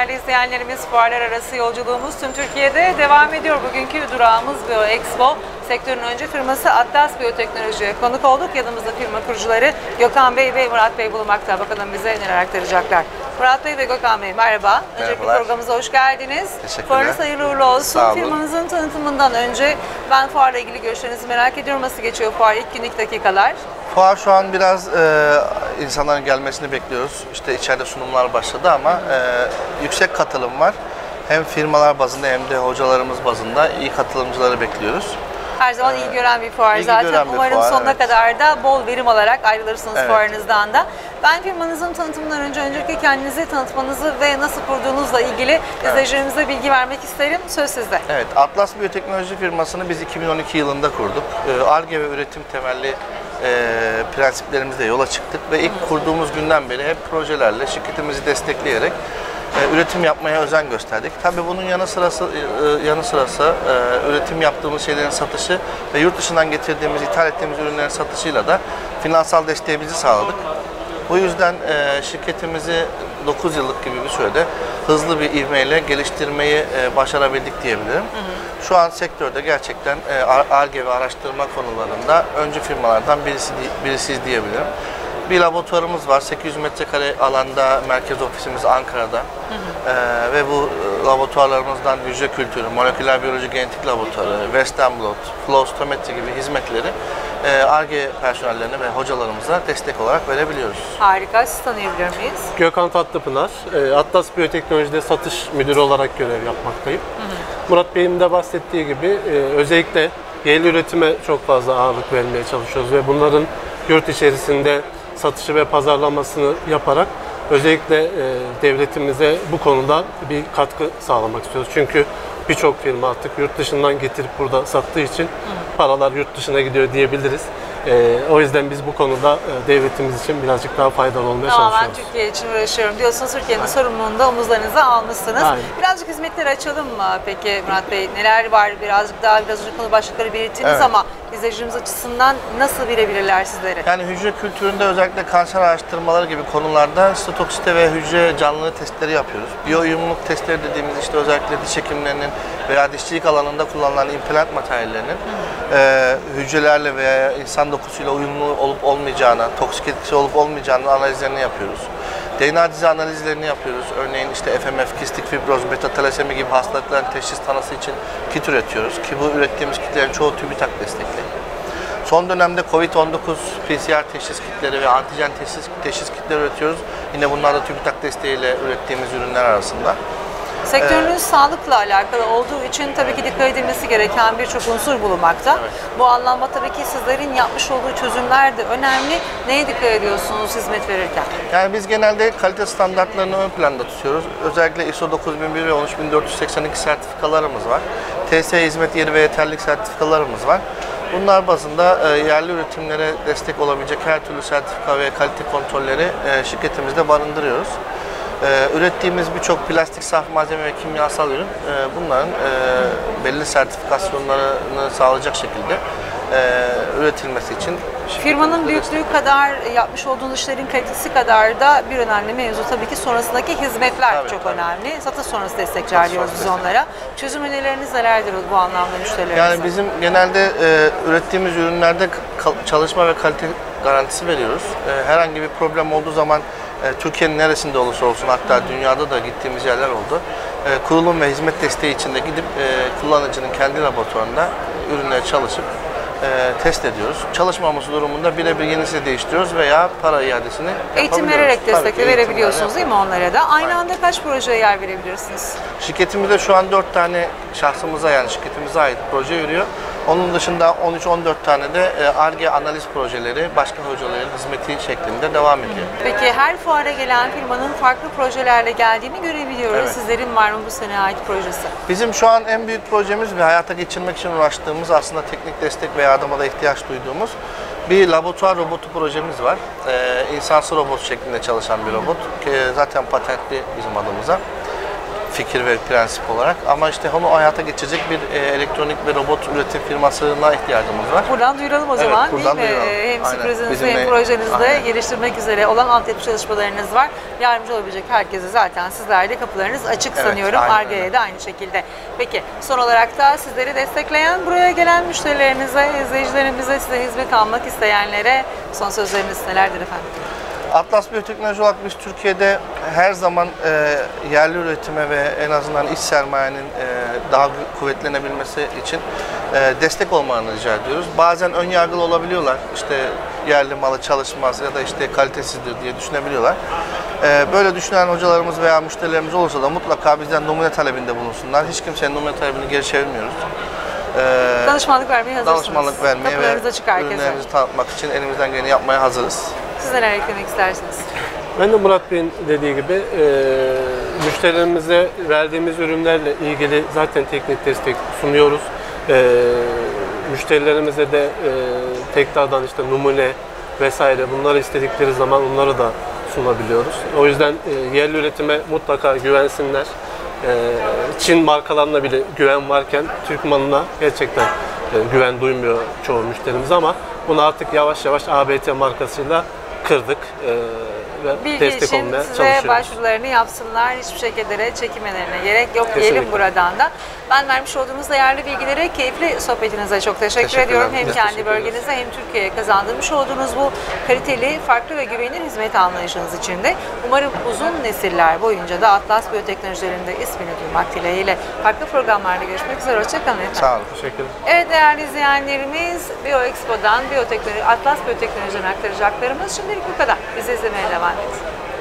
değerli izleyenlerimiz. Fuarlar arası yolculuğumuz tüm Türkiye'de devam ediyor. Bugünkü durağımız BioExpo. Sektörün öncü firması Atlas Biyoteknoloji'ye konuk olduk. Yanımızda firma kurucuları Gökhan Bey ve Murat Bey bulunmakta. Bakalım bize neler aktaracaklar. Murat Bey ve Gökhan Bey merhaba. Öncelikle programımıza hoş geldiniz. Teşekkürler. Fuarınız hayırlı uğurlu olsun. Sağ olun. Firmanızın tanıtımından önce ben fuarla ilgili görüşlerinizi merak ediyorum. Nasıl geçiyor fuar ilk günlük dakikalar? Fuar şu an biraz insanların gelmesini bekliyoruz. İşte içeride sunumlar başladı ama yüksek katılım var. Hem firmalar bazında hem de hocalarımız bazında iyi katılımcıları bekliyoruz. Her zaman iyi gören bir fuar İlgi zaten. gören bir Umarım fuar, sonuna evet. kadar da bol verim alarak ayrılırsınız Evet. fuarınızdan da. Ben firmanızın tanıtımından öncelikle kendinizi tanıtmanızı ve nasıl kurduğunuzla ilgili izleyicilerimize bilgi vermek isterim. Söz sizde. Evet, Atlas Biyoteknoloji firmasını biz 2012 yılında kurduk. Ar-Ge ve üretim temelli prensiplerimizle yola çıktık ve ilk kurduğumuz günden beri hep projelerle şirketimizi destekleyerek üretim yapmaya özen gösterdik. Tabii bunun yanı sırası üretim yaptığımız şeylerin satışı ve yurt dışından getirdiğimiz, ithal ettiğimiz ürünlerin satışıyla da finansal desteğimizi sağladık. Bu yüzden şirketimizi 9 yıllık gibi bir sürede hızlı bir ivmeyle geliştirmeyi başarabildik diyebilirim. Şu an sektörde gerçekten Ar-Ge ve araştırma konularında öncü firmalardan birisiyiz diyebilirim. Bir laboratuvarımız var. 800 metrekare alanda merkez ofisimiz Ankara'da. Ve bu laboratuvarlarımızdan hücre kültürü, moleküler biyoloji genetik laboratuvarı, Western blot, flow cytometri gibi hizmetleri Ar-Ge personellerine ve hocalarımıza destek olarak verebiliyoruz. Harika. Siz tanıyabilir miyiz? Gökhan Tatlıpınar, Atlas Biyoteknoloji'de satış müdürü olarak görev yapmaktayım. Murat Bey'in de bahsettiği gibi özellikle yerli üretime çok fazla ağırlık vermeye çalışıyoruz ve bunların yurt içerisinde satışı ve pazarlamasını yaparak özellikle devletimize bu konuda bir katkı sağlamak istiyoruz. Çünkü birçok firma artık yurt dışından getirip burada sattığı için paralar yurt dışına gidiyor diyebiliriz. O yüzden biz bu konuda devletimiz için birazcık daha faydalı olmaya Tamamen çalışıyoruz. Türkiye için uğraşıyorum diyorsunuz. Türkiye'nin sorumluluğunu da omuzlarınıza almışsınız. Aynen. Birazcık hizmetleri açalım mı peki Murat Bey? Neler var? Biraz önce konu başlıkları belirttiniz Evet. ama izleyicilerimiz açısından nasıl bilebilirler sizleri? Yani hücre kültüründe özellikle kanser araştırmaları gibi konularda sitotoksite ve hücre canlılığı testleri yapıyoruz. Biyouyumluluk testleri dediğimiz işte özellikle diş hekimlerinin veya dişçilik alanında kullanılan implant materyallerinin hücrelerle veya insan dokusuyla uyumlu olup olmayacağına, toksik etkisi olup olmayacağının analizlerini yapıyoruz. DNA dizi analizlerini yapıyoruz. Örneğin işte FMF, kistik fibroz, beta talasemi gibi hastalıkların teşhis tanısı için kit üretiyoruz ki bu ürettiğimiz kitlerin çoğu TÜBİTAK destekli. Son dönemde COVID-19 PCR teşhis kitleri ve antijen teşhis kitleri üretiyoruz. Yine bunlar da TÜBİTAK desteğiyle ürettiğimiz ürünler arasında. Sektörünüz sağlıkla alakalı olduğu için tabii ki dikkat edilmesi gereken birçok unsur bulunmakta. Evet. Bu anlamda tabii ki sizlerin yapmış olduğu çözümler de önemli. Neye dikkat ediyorsunuz hizmet verirken? Yani biz genelde kalite standartlarını ön planda tutuyoruz. Özellikle ISO 9001 ve 13482 sertifikalarımız var. TS hizmet yeri ve yeterlilik sertifikalarımız var. Bunlar bazında yerli üretimlere destek olabilecek her türlü sertifika ve kalite kontrolleri şirketimizde barındırıyoruz. Ürettiğimiz birçok plastik saf malzeme ve kimyasal ürün bunların belli sertifikasyonlarını sağlayacak şekilde üretilmesi için Firmanın büyüklüğü kadar yapmış olduğunuz işlerin kalitesi kadar da bir önemli mevzu tabii ki sonrasındaki hizmetler Tabii, çok tabii. önemli. Satış sonrası destekler diyoruz biz onlara. Çözüm önerileriniz nelerdir bu anlamda müşterilerinize? Yani bizim genelde ürettiğimiz ürünlerde çalışma ve kalite garantisi veriyoruz. Herhangi bir problem olduğu zaman Türkiye'nin neresinde olursa olsun hatta dünyada da gittiğimiz yerler oldu. Kurulum ve hizmet desteği için de gidip kullanıcının kendi laboratuvarında ürünleri çalışıp test ediyoruz. Çalışmaması durumunda birebir yenisini değiştiriyoruz veya para iadesini Eğitim yapabiliyoruz. vererek destek Tabii ki verebiliyorsunuz değil mi onlara da? Aynı Aynen. anda kaç projeye yer verebilirsiniz? Şirketimizde şu an 4 tane şahsımıza yani şirketimize ait proje yürüyor. Onun dışında 13-14 tane de Ar-Ge analiz projeleri başka hocaların hizmeti şeklinde devam ediyor. Peki her fuara gelen firmanın farklı projelerle geldiğini görebiliyoruz. Evet. Sizlerin var mı bu sene ait projesi? Bizim şu an en büyük projemiz ve hayata geçirmek için uğraştığımız aslında teknik destek ve yardıma da ihtiyaç duyduğumuz bir laboratuvar robotu projemiz var. İnsansı robot şeklinde çalışan bir robot. Zaten patentli bizim adımıza. fikir ve prensip olarak. Ama işte onu hayata geçirecek bir elektronik ve robot üretim firmasına ihtiyacımız var. Buradan duyuralım o Evet, zaman buradan değil mi? duyuralım. Hem Aynen. sürprizinizde Bizimle- hem projenizde Aynen. geliştirmek üzere olan altyapı çalışmalarınız var. Yardımcı olabilecek herkese zaten sizlerle kapılarınız açık Evet, sanıyorum. aynen Ar-Ge'ye öyle. de aynı şekilde. Peki son olarak da sizleri destekleyen, buraya gelen müşterilerinize, izleyicilerimize, size hizmet almak isteyenlere son sözleriniz nelerdir efendim? Atlas Biyoteknoloji olarak biz Türkiye'de her zaman yerli üretime ve en azından iç sermayenin daha kuvvetlenebilmesi için destek olmalarını rica ediyoruz. Bazen ön yargılı olabiliyorlar. İşte yerli malı çalışmaz ya da işte kalitesizdir diye düşünebiliyorlar. Böyle düşünen hocalarımız veya müşterilerimiz olursa da mutlaka bizden numune talebinde bulunsunlar. Hiç kimsenin numune talebini geri çevirmiyoruz. Danışmanlık vermeye hazırsınız. Danışmanlık vermeye ve Kapılarınız açık herkese. ürünlerimizi tanıtmak için elimizden geleni yapmaya hazırız. Siz neler eklemek istersiniz? Ben de Murat Bey'in dediği gibi müşterilerimize verdiğimiz ürünlerle ilgili zaten teknik destek sunuyoruz. Müşterilerimize de tekrardan işte numune vesaire bunları istedikleri zaman onları da sunabiliyoruz. O yüzden yerli üretime mutlaka güvensinler. Çin markalarına bile güven varken Türk malına gerçekten güven duymuyor çoğu müşterimiz ama bunu artık yavaş yavaş ABT markasıyla kırdık ve Bilgi destek için olmaya size çalışıyoruz. başvurularını yapsınlar. Hiçbir şekilde çekinmelerine gerek yok diyelim Kesinlikle. buradan da. Ben vermiş olduğunuz değerli bilgilere, keyifli sohbetinize çok teşekkür Teşekkürler. ediyorum. Hem Biz kendi teşekkür ederiz. bölgenize hem Türkiye'ye kazandırmış olduğunuz bu kaliteli, farklı ve güvenilir hizmet anlayışınız için de umarım uzun nesiller boyunca da Atlas Biyoteknolojilerinde ismini duymak dileğiyle farklı programlarda görüşmek üzere. Hoşçakalın efendim. Sağ olun. Teşekkür ederim. Evet değerli izleyenlerimiz, BioExpo'dan Atlas Biyoteknoloji, Atlas Biyoteknoloji'den aktaracaklarımız şimdilik bu kadar. Bizi izlemeye devam edin.